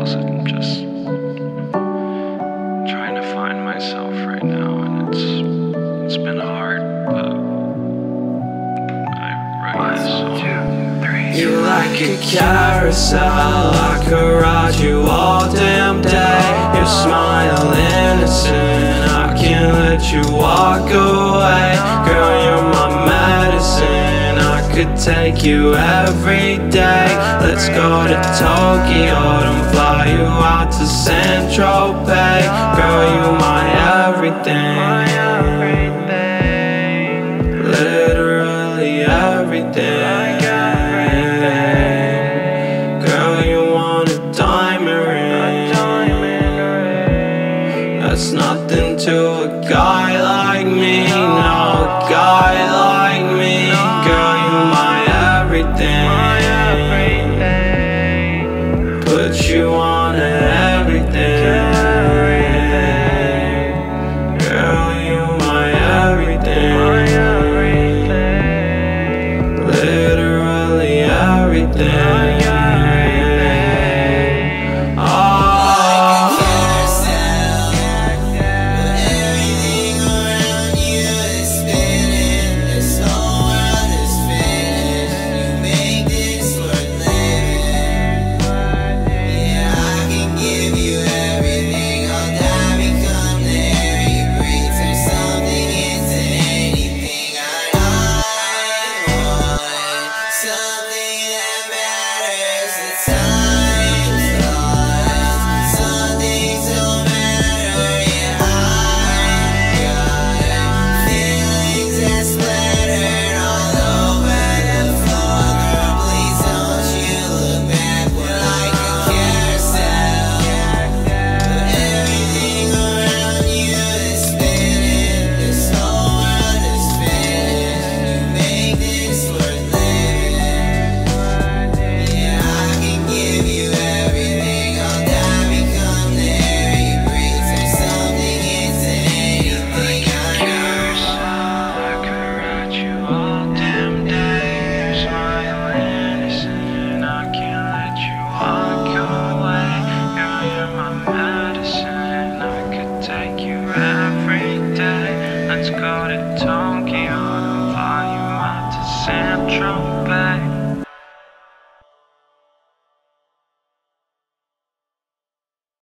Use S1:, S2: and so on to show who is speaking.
S1: else. I'm just trying to find myself right now, and it's been hard, but I write this song. 1, 2, 3.
S2: You like a carousel, I could ride you all damn day. You smile innocent, I can't let you walk away. Girl, you're my medicine, I could take you every day. Let's go to Tokyo, then fly you out to Tropez. Girl, you my everything.